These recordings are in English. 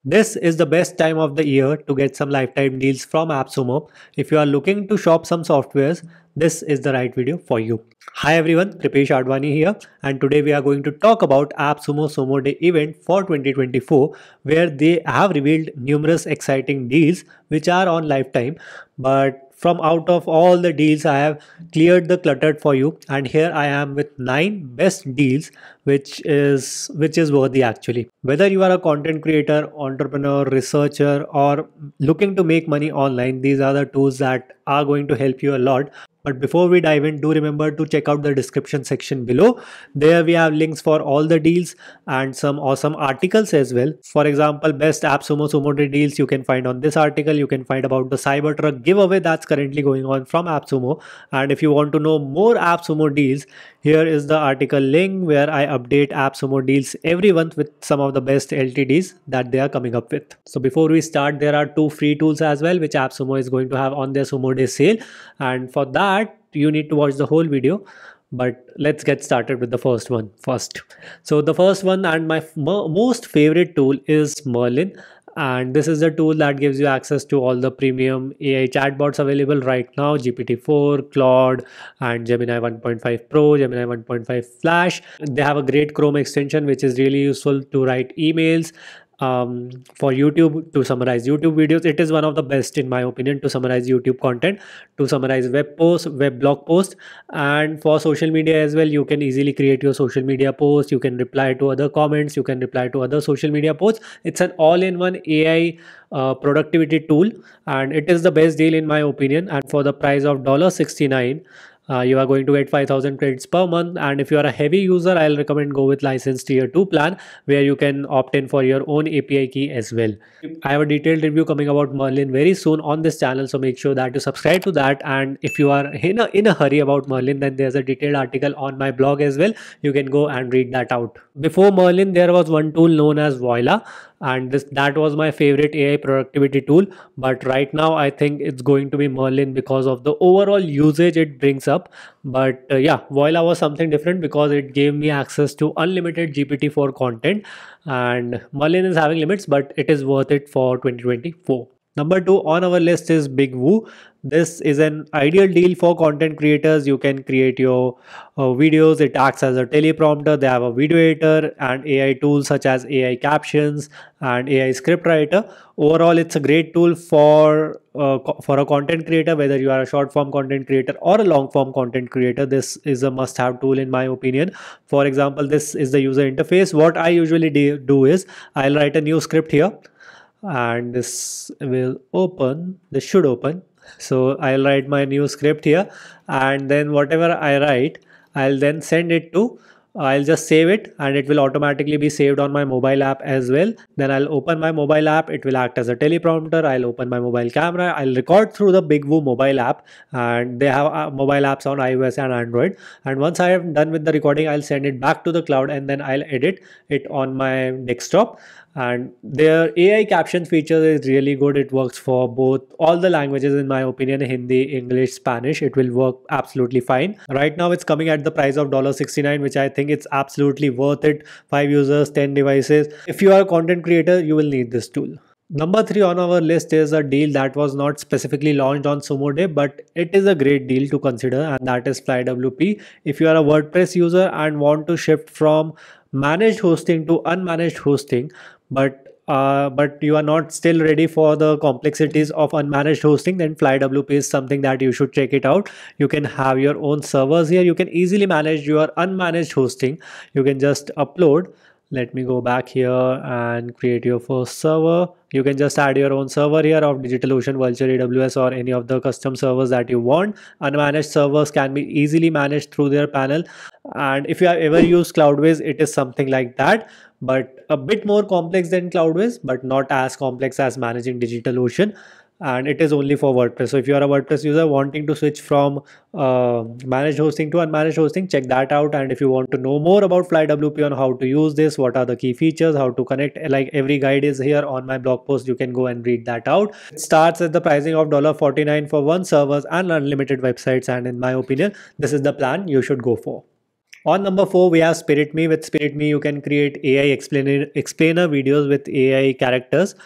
This is the best time of the year to get some lifetime deals from AppSumo. If you are looking to shop some softwares, this is the right video for you. Hi everyone, Kripesh Advani here, and today we are going to talk about AppSumo Sumo Day event for 2024, where they have revealed numerous exciting deals which are on lifetime. But from out of all the deals, I have cleared the cluttered for you, and here I am with 9 best deals, which is worthy actually. Whether you are a content creator, entrepreneur, researcher, or looking to make money online, these are the tools that are going to help you a lot. But before we dive in, do remember to check out the description section below. There we have links for all the deals and some awesome articles as well. For example, best AppSumo Sumo Day deals you can find on this article. You can find about the Cybertruck giveaway that's currently going on from AppSumo. And if you want to know more AppSumo deals, here is the article link where I update AppSumo deals every month with some of the best LTDs that they are coming up with. So before we start, there are 2 free tools as well which AppSumo is going to have on their Sumo Day sale, and for that you need to watch the whole video. But let's get started with the first one first. So the first one and my most favorite tool is Merlin, and this is the tool that gives you access to all the premium AI chatbots available right now: GPT-4, Claude, and Gemini 1.5 Pro, Gemini 1.5 Flash. They have a great Chrome extension which is really useful to write emails, for YouTube, to summarize YouTube videos. It is one of the best in my opinion to summarize YouTube content, to summarize web posts, web blog posts, and for social media as well. You can easily create your social media posts, you can reply to other comments, you can reply to other social media posts. It's an all-in-one AI productivity tool, and it is the best deal in my opinion. And for the price of $69, you are going to get 5,000 credits per month. And if you are a heavy user, I'll recommend go with license tier 2 plan, where you can opt in for your own API key as well. I have a detailed review coming about Merlin very soon on this channel, so make sure that you subscribe to that. And if you are in a hurry about Merlin, then there's a detailed article on my blog as well. You can go and read that out. Before Merlin, there was one tool known as Voila, and that was my favorite AI productivity tool. But right now I think it's going to be Merlin because of the overall usage it brings up. But yeah, Voila was something different because it gave me access to unlimited GPT-4 content, and Merlin is having limits, but it is worth it for 2024. Number 2 on our list is BigVU. This is an ideal deal for content creators. You can create your videos. It acts as a teleprompter. They have a video editor and AI tools such as AI captions and AI scriptwriter. Overall, it's a great tool for a content creator, whether you are a short form content creator or a long form content creator. This is a must have tool in my opinion. For example, this is the user interface. What I usually do is I'll write a new script here, and this should open. So I'll write my new script here, and then whatever I write, I'll then send it to, I'll just save it, and it will automatically be saved on my mobile app as well. Then I'll open my mobile app, it will act as a teleprompter. I'll open my mobile camera, I'll record through the BigVU mobile app, and they have mobile apps on iOS and Android. And once I am done with the recording, I'll send it back to the cloud, and then I'll edit it on my desktop. And their AI caption feature is really good. It works for both all the languages in my opinion: Hindi, English, Spanish. It will work absolutely fine. Right now it's coming at the price of $69, which I think it's absolutely worth it. 5 users, 10 devices. If you are a content creator, you will need this tool. Number 3 on our list is a deal that was not specifically launched on Sumo Day, but it is a great deal to consider, and that is FlyWP. If you are a WordPress user and want to shift from managed hosting to unmanaged hosting, but you are not still ready for the complexities of unmanaged hosting, then FlyWP is something that you should check it out. You can have your own servers here. You can easily manage your unmanaged hosting. You can just upload. Let me go back here and create your first server. You can just add your own server here of DigitalOcean, Vultr, AWS, or any of the custom servers that you want. Unmanaged servers can be easily managed through their panel. And if you have ever used Cloudways, it is something like that, but a bit more complex than Cloudways, but not as complex as managing DigitalOcean. And it is only for WordPress. So if you are a WordPress user wanting to switch from managed hosting to unmanaged hosting, check that out. And if you want to know more about FlyWP on how to use this, what are the key features, how to connect, like every guide is here on my blog post, you can go and read that out. It starts at the pricing of $49 for 1 servers and unlimited websites, and in my opinion, this is the plan you should go for. On number 4, we have Spiritme. With Spiritme, you can create AI explainer videos with AI characters.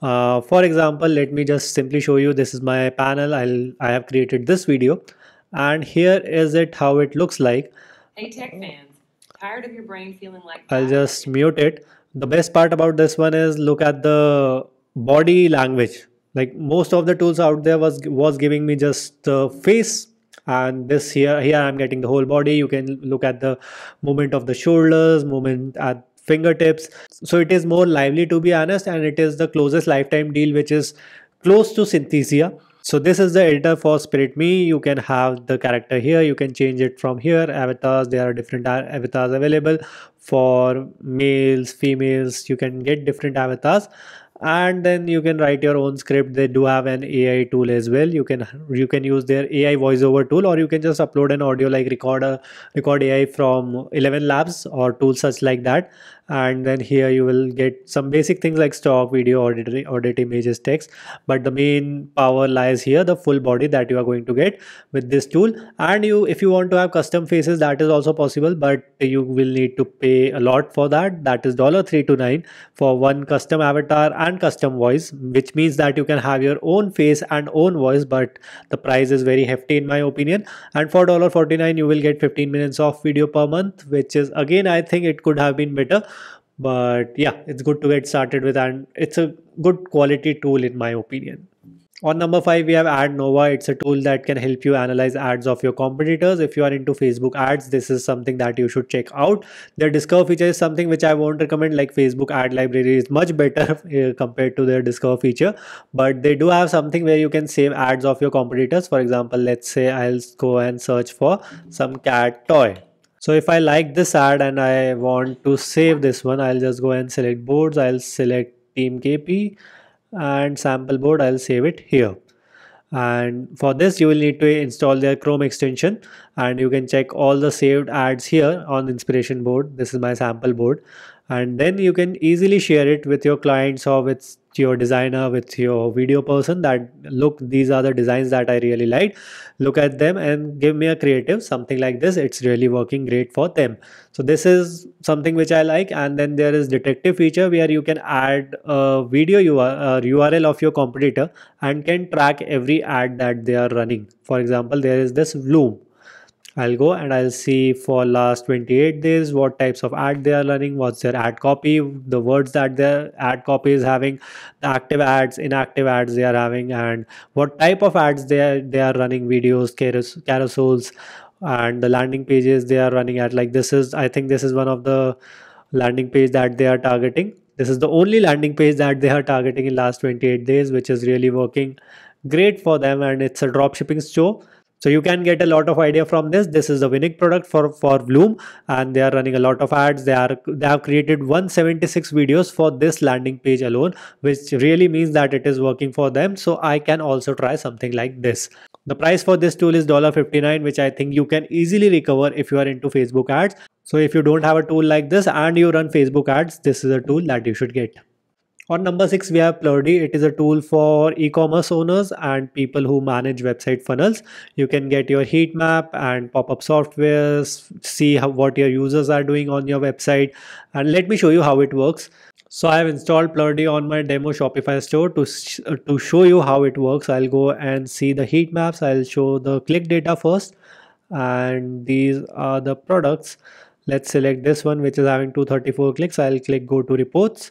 For example, let me just simply show you. This is my panel. I have created this video, and here is it how it looks like. Hey tech fans, tired of your brain feeling like I'll just mute it. The best part about this one is look at the body language. Like most of the tools out there was giving me just the face, and this here I'm getting the whole body. You can look at the movement of the shoulders, movement at fingertips. So it is more lively, to be honest, and it is the closest lifetime deal which is close to synthesia. So this is the editor for Spiritme. You can have the character here, you can change it from here. Avatars, there are different avatars available for males, females. You can get different avatars, and then you can write your own script. They do have an AI tool as well. You can use their AI voiceover tool, or you can just upload an audio like record AI from 11 labs or tools such like that. And then here you will get some basic things like stock video, audit images, text. But the main power lies here, the full body that you are going to get with this tool. And if you want to have custom faces, that is also possible, but you will need to pay a lot for that. That is $329 for one custom avatar and custom voice, which means that you can have your own face and own voice, but the price is very hefty in my opinion. And for $49 you will get 15 minutes of video per month, which is, again, I think it could have been better, but yeah, it's good to get started with, and it's a good quality tool in my opinion. On number 5, we have AdNova. It's a tool that can help you analyze ads of your competitors. If you are into Facebook ads, this is something that you should check out. Their Discover feature is something which I won't recommend. Like Facebook ad library is much better compared to their Discover feature. But they do have something where you can save ads of your competitors. For example, let's say I'll go and search for some cat toy. So if I like this ad and I want to save this one, I'll just go and select boards. I'll select Team KP and sample board. I'll save it here. And for this you will need to install their Chrome extension, and you can check all the saved ads here on inspiration board. This is my sample board, and then you can easily share it with your clients or with your designer, with your video person, that look, these are the designs that I really like, look at them and give me a creative, something like this. It's really working great for them. So this is something which I like. And then there is detective feature where you can add a video URL of your competitor and can track every ad that they are running. For example, there is this Bloom. I'll go and I'll see for last 28 days what types of ad they are running, what's their ad copy, the words that their ad copy is having, the active ads, inactive ads they are having, and what type of ads they are running, videos, carousels, and the landing pages they are running at. Like this is, I think this is one of the landing page that they are targeting. This is the only landing page that they are targeting in last 28 days, which is really working great for them, and it's a drop shipping store. So you can get a lot of idea from this. This is the winning product for Bloom, and they are running a lot of ads. They have created 176 videos for this landing page alone, which really means that it is working for them. So I can also try something like this. The price for this tool is $59, which I think you can easily recover if you are into Facebook ads. So if you don't have a tool like this and you run Facebook ads, this is a tool that you should get. On number 6, we have Plerdy. It is a tool for e-commerce owners and people who manage website funnels. You can get your heat map and pop-up softwares, see what your users are doing on your website. And let me show you how it works. So I have installed Plerdy on my demo Shopify store to show you how it works. I'll go and see the heat maps. I'll show the click data first. And these are the products. Let's select this one, which is having 234 clicks. I'll click go to reports.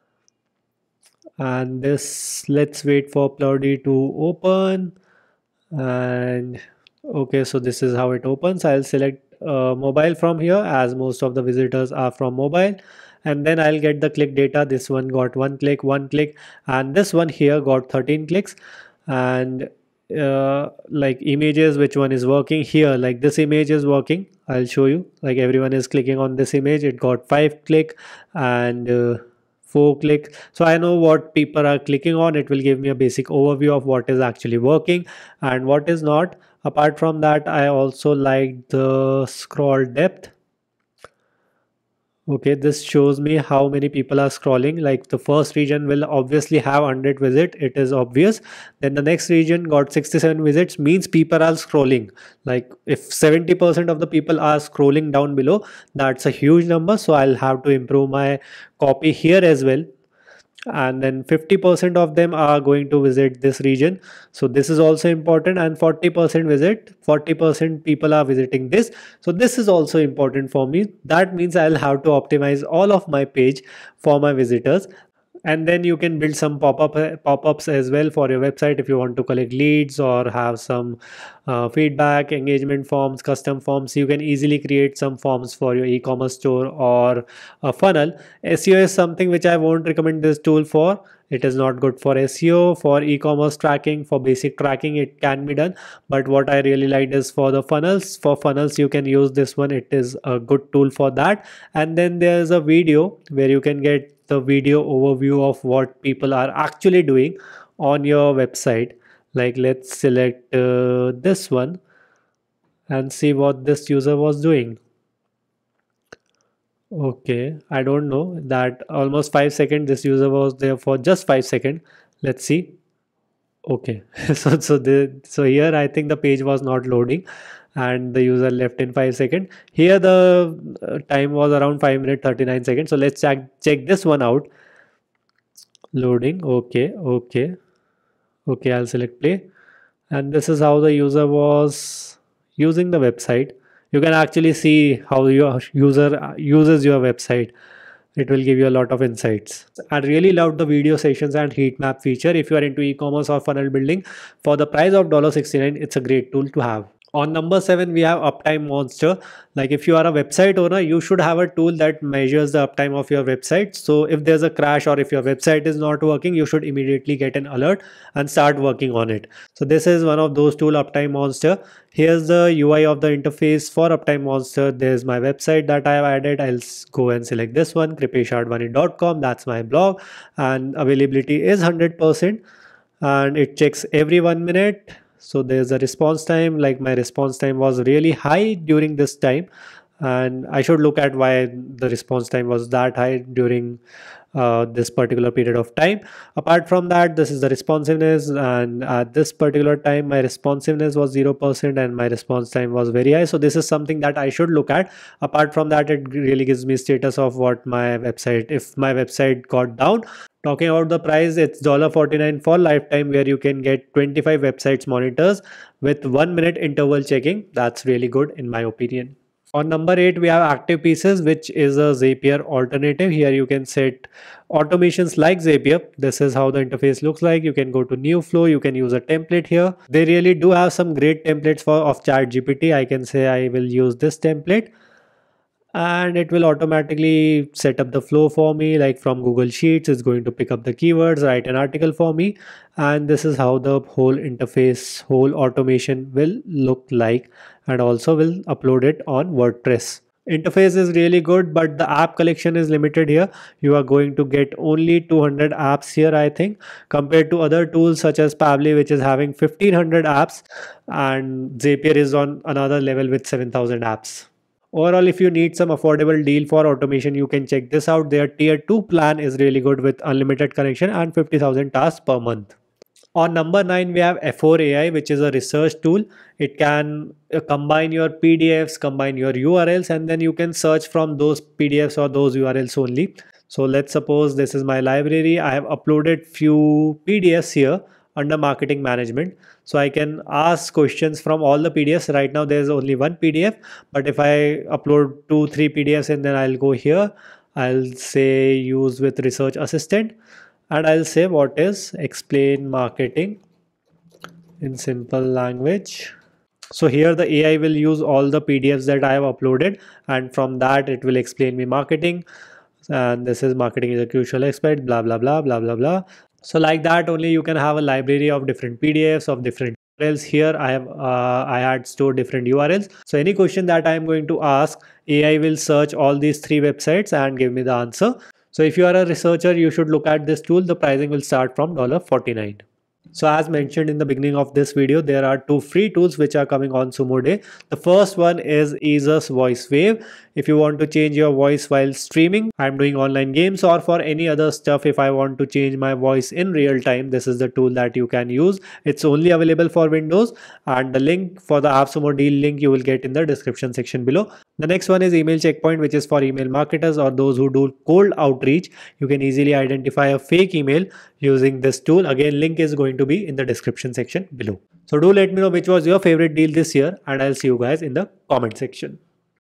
And this, let's wait for Plerdy to open. And okay, so this is how it opens. I'll select mobile from here, as most of the visitors are from mobile, and then I'll get the click data. This one got one click, and this one here got 13 clicks. And like images, which one is working here? Like this image is working. I'll show you. Like everyone is clicking on this image. It got 5 click and 4 click. So I know what people are clicking on. It will give me a basic overview of what is actually working and what is not. Apart from that, I also like the scroll depth. Okay, this shows me how many people are scrolling. Like the first region will obviously have 100 visits, it is obvious. Then the next region got 67 visits, means people are scrolling. Like if 70% of the people are scrolling down below, that's a huge number. So I'll have to improve my copy here as well. And then 50% of them are going to visit this region, so this is also important. And 40% visit, 40% people are visiting this, so this is also important for me. That means I'll have to optimize all of my page for my visitors. And then you can build some pop-ups as well for your website if you want to collect leads or have some feedback, engagement forms, custom forms. You can easily create some forms for your e-commerce store or a funnel. SEO is something which I won't recommend this tool for. It is not good for SEO. For e-commerce tracking, for basic tracking, it can be done. But what I really liked is for the funnels. For funnels, you can use this one. It is a good tool for that. And then there's a video where you can get the video overview of what people are actually doing on your website. Like let's select this one and see what this user was doing. Okay, I don't know that almost 5 seconds. This user was there for just 5 seconds. Let's see. Okay, so here I think the page was not loading, and the user left in 5 seconds. Here the time was around 5 minutes 39 seconds. So let's check this one out. Loading. Okay, okay, okay. I'll select play, and this is how the user was using the website. You can actually see how your user uses your website. It will give you a lot of insights. I really loved the video sessions and heat map feature. If you are into e-commerce or funnel building, for the price of $69, it's a great tool to have. On number 7, we have Uptime Monster. Like if you are a website owner, you should have a tool that measures the uptime of your website. So if there's a crash or if your website is not working, you should immediately get an alert and start working on it. So this is one of those tools, Uptime Monster. Here's the UI of the interface for Uptime Monster. There's my website that I have added. I'll go and select this one, kripeshadvani.com. That's my blog, and availability is 100%, and it checks every 1 minute. So there's a response time. Like my response time was really high during this time, and I should look at why the response time was that high during this particular period of time. Apart from that, this is the responsiveness, and at this particular time my responsiveness was 0% and my response time was very high. So this is something that I should look at. Apart from that, it really gives me status of what my website, if my website got down. Talking about the price, it's $49 for lifetime, where you can get 25 websites monitors with 1 minute interval checking. That's really good in my opinion. On number 8, we have Active Pieces, which is a Zapier alternative. Here you can set automations like Zapier. This is how the interface looks like. You can go to new flow. You can use a template here. They really do have some great templates for of ChatGPT. I can say I will use this template, and it will automatically set up the flow for me. Like from Google Sheets, it's going to pick up the keywords, write an article for me, and this is how the whole interface, whole automation will look like, and also will upload it on WordPress. Interface is really good, but the app collection is limited here. You are going to get only 200 apps here, I think, compared to other tools such as Pably, which is having 1500 apps, and Zapier is on another level with 7000 apps. Overall, if you need some affordable deal for automation, you can check this out. Their tier 2 plan is really good with unlimited connection and 50,000 tasks per month. On number 9, we have Afforai, which is a research tool. It can combine your PDFs, combine your URLs, and then you can search from those PDFs or those URLs only. So let's suppose this is my library. I have uploaded few PDFs here under marketing management. So I can ask questions from all the PDFs. Right now there's only one PDF, but if I upload 2-3 PDFs and then I'll go here, I'll say use with research assistant, and I'll say what is explain marketing in simple language. So here the AI will use all the PDFs that I have uploaded, and from that it will explain me marketing, and this is marketing is a crucial aspect, blah blah blah blah blah blah. So like that only you can have a library of different PDFs of different URLs. Here I had stored different URLs. So any question that I am going to ask, AI will search all these 3 websites and give me the answer. So if you are a researcher, you should look at this tool. The pricing will start from $49. So as mentioned in the beginning of this video, there are two free tools which are coming on Sumo Day. The first one is Asus Voice Wave. If you want to change your voice while streaming, I'm doing online games, or for any other stuff, if I want to change my voice in real time, this is the tool that you can use. It's only available for Windows, and the link for the AppSumo deal link you will get in the description section below. The next one is Email Checkpoint, which is for email marketers or those who do cold outreach. You can easily identify a fake email using this tool. Again, link is going to be in the description section below. So do let me know which was your favorite deal this year, and I'll see you guys in the comment section.